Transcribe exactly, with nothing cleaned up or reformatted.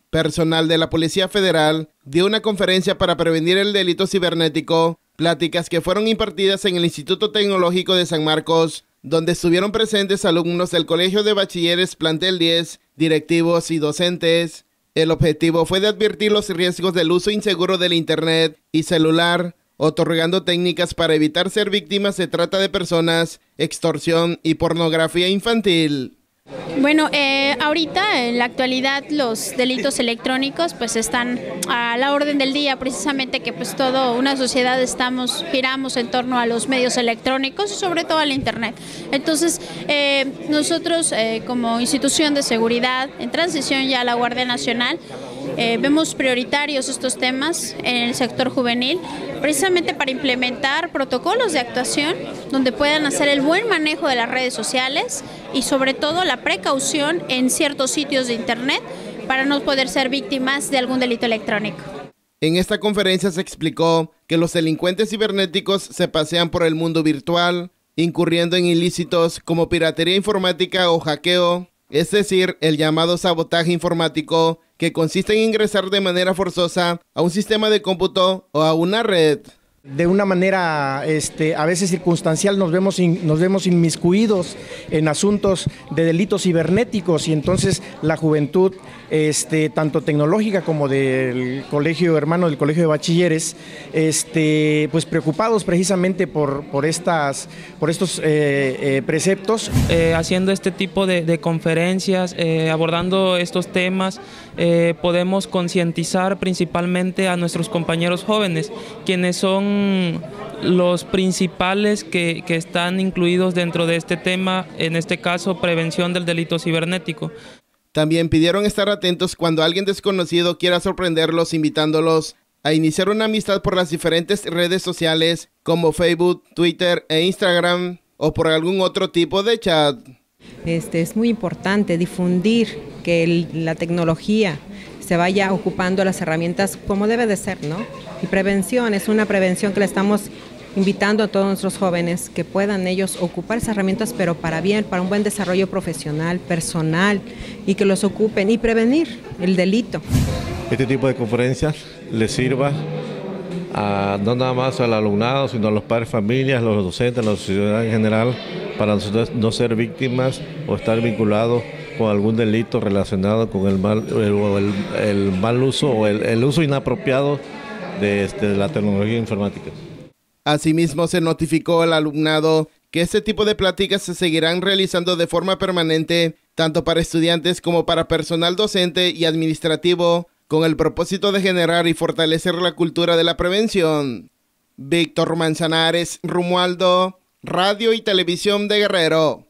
Personal de la Policía Federal dio una conferencia para prevenir el delito cibernético, pláticas que fueron impartidas en el Instituto Tecnológico de San Marcos, donde estuvieron presentes alumnos del Colegio de Bachilleres Plantel diez, directivos y docentes. El objetivo fue de advertir los riesgos del uso inseguro del Internet y celular, otorgando técnicas para evitar ser víctimas de trata de personas, extorsión y pornografía infantil. Bueno, eh, ahorita en la actualidad los delitos electrónicos pues están a la orden del día, precisamente que pues toda una sociedad estamos, giramos en torno a los medios electrónicos y sobre todo al Internet. Entonces eh, nosotros eh, como institución de seguridad en transición ya a la Guardia Nacional eh, vemos prioritarios estos temas en el sector juvenil, precisamente para implementar protocolos de actuación donde puedan hacer el buen manejo de las redes sociales y sobre todo la precaución en ciertos sitios de Internet para no poder ser víctimas de algún delito electrónico. En esta conferencia se explicó que los delincuentes cibernéticos se pasean por el mundo virtual, incurriendo en ilícitos como piratería informática o hackeo, es decir, el llamado sabotaje informático, que consiste en ingresar de manera forzosa a un sistema de cómputo o a una red. De una manera este, a veces circunstancial nos vemos, in, nos vemos inmiscuidos en asuntos de delitos cibernéticos y entonces la juventud, este, tanto tecnológica como del colegio hermano del Colegio de Bachilleres, este, pues preocupados precisamente por, por, estas, por estos eh, eh, preceptos. Eh, haciendo este tipo de, de conferencias, eh, abordando estos temas, eh, podemos concientizar principalmente a nuestros compañeros jóvenes, quienes son los principales que, que están incluidos dentro de este tema, en este caso prevención del delito cibernético. También pidieron estar atentos cuando alguien desconocido quiera sorprenderlos invitándolos a iniciar una amistad por las diferentes redes sociales como Facebook, Twitter e Instagram o por algún otro tipo de chat. Este, es muy importante difundir que el, la tecnología se vaya ocupando las herramientas como debe de ser, ¿no? Y prevención, es una prevención que le estamos invitando a todos nuestros jóvenes que puedan ellos ocupar esas herramientas, pero para bien, para un buen desarrollo profesional, personal, y que los ocupen y prevenir el delito. Este tipo de conferencias les sirva a, no nada más al alumnado, sino a los padres, familias, los docentes, a la sociedad en general, para nosotros no ser víctimas o estar vinculados con algún delito relacionado con el mal, el, el, el mal uso o el, el uso inapropiado de, este, de la tecnología informática. Asimismo, se notificó al alumnado que este tipo de pláticas se seguirán realizando de forma permanente, tanto para estudiantes como para personal docente y administrativo, con el propósito de generar y fortalecer la cultura de la prevención. Víctor Manzanares, Romualdo, Radio y Televisión de Guerrero.